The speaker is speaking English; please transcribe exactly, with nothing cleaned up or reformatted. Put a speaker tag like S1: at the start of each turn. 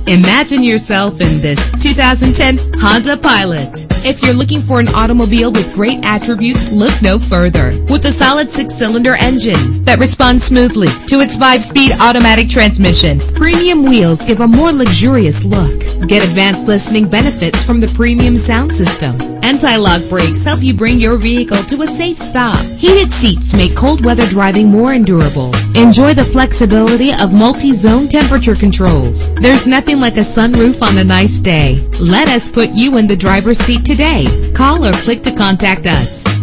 S1: Imagine yourself in this two thousand ten Honda Pilot. If you're looking for an automobile with great attributes, look no further. With a solid six-cylinder engine that responds smoothly to its five-speed automatic transmission, premium wheels give a more luxurious look. Get advanced listening benefits from the premium sound system. Anti-lock brakes help you bring your vehicle to a safe stop. Heated seats make cold weather driving more endurable. Enjoy the flexibility of multi-zone temperature controls. There's nothing like a sunroof on a nice day. Let us put you in the driver's seat today. Call or click to contact us.